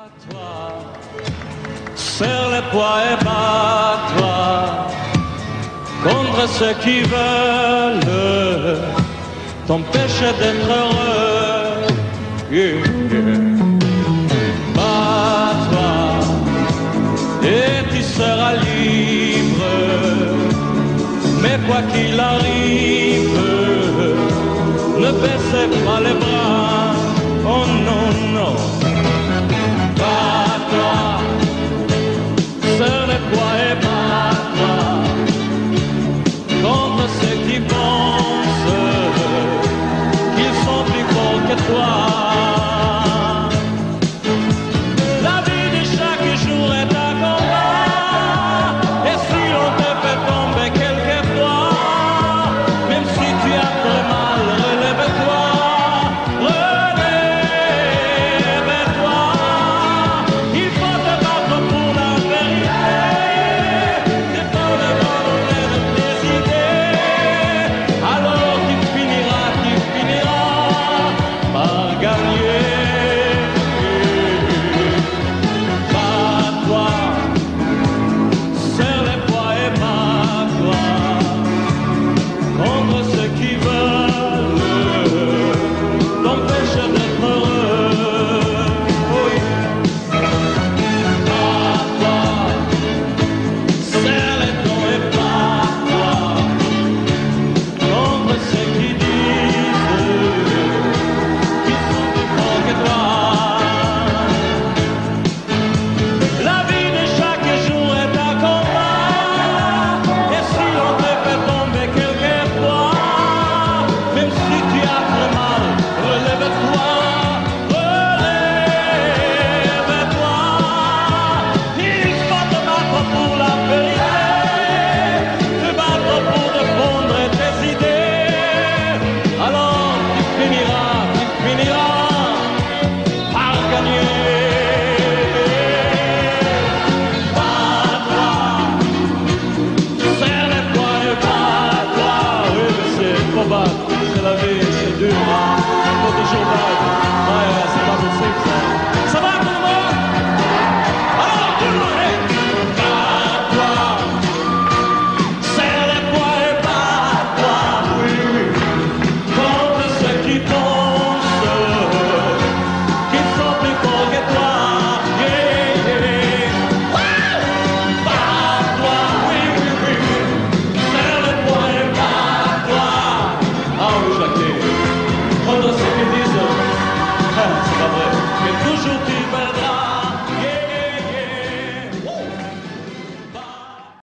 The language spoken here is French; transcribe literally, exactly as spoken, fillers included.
Serre les poings et bats-toi contre ceux qui veulent t'empêcher d'être heureux. Yeah, yeah. Bats-toi et tu seras libre. Mais quoi qu'il arrive, ne baissez pas les bras. Oh non, non. Bats-toi, serre les poings et bats-toi contre ceux qui pensent qu'ils sont plus forts que toi. La vie de chaque jour est un combat, et si on te fait tomber quelquefois, même si tu as très mal, relève-toi, relève-toi. Il faut te battre pour la vérité, défendre les volontés de tes idées. Alors tu finiras, tu finiras par gagner. Bats-toi, serre les poings et bats-toi contre ceux qui veulent t'empêcher d'être heureux. Oui. Bats-toi, serre les poings et bats-toi contre ceux qui disent qu'ils sont plus forts que toi. La vie de chaque jour est un combat, et si on te fait tomber quelquefois, même si tu as très mal, relève-toi, relève-toi. Il faut te battre pour la vérité, te battre pour défendre tes idées. Alors tu finiras, tu finiras par gagner. Bats-toi, serre les poings et bats-toi. Oui, mais c'est trop battre, c'est la vie, c'est dur. Il faut toujours battre. Ouais, c'est pas possible ça. Ça va tout le monde? Alors tout le monde, hey! Bats-toi, serre les poings et bats-toi. Oui, oui, contre ceux qui pensent qu'ils sont plus forts que toi. Yeah, yeah. Bats-toi, oui, oui, oui, oui. Serre les poings et bats-toi. Ah oui, Jacques, contre ceux qui disent, ah, c'est pas vrai, mais toujours